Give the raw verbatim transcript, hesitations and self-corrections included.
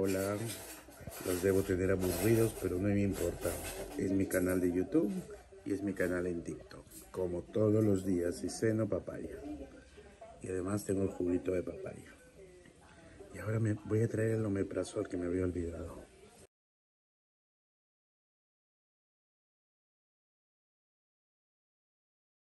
hola. Los debo tener aburridos, pero no me importa. Es mi canal de YouTube y es mi canal en TikTok. Como todos los días y ceno papaya. Y además tengo el juguito de papaya. Y ahora me voy a traer el omeprazol que me había olvidado.